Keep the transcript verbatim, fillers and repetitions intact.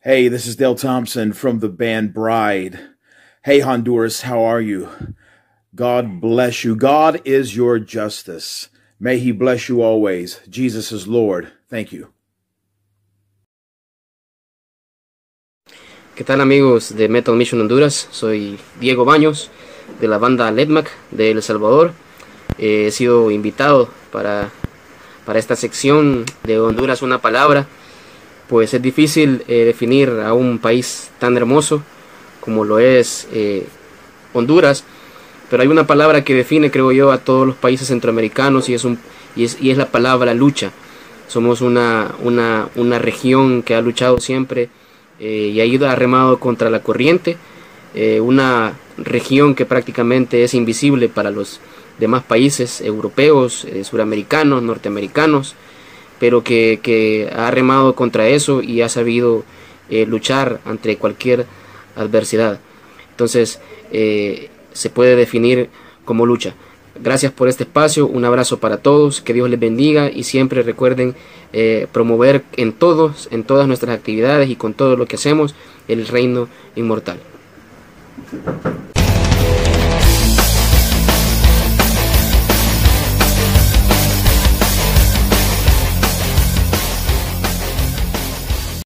Hey, this is Dale Thompson from the band Bride. Hey, Honduras, how are you? God bless you. God is your justice. May he bless you always. Jesus is Lord. Thank you. ¿Qué tal, amigos de Metal Mission Honduras? Soy Diego Baños de la banda Letmac de El Salvador. Eh, he sido invitado para, para esta sección de Honduras una palabra. Pues es difícil eh, definir a un país tan hermoso como lo es eh, Honduras, pero hay una palabra que define, creo yo, a todos los países centroamericanos y es, un, y es, y es la palabra lucha. Somos una, una, una región que ha luchado siempre eh, y ha ido remado contra la corriente, eh, una región que prácticamente es invisible para los demás países europeos, eh, suramericanos, norteamericanos, pero que, que ha remado contra eso y ha sabido eh, luchar ante cualquier adversidad. Entonces eh, se puede definir como lucha. Gracias por este espacio, un abrazo para todos, que Dios les bendiga y siempre recuerden eh, promover en todos, en todas nuestras actividades y con todo lo que hacemos el reino inmortal.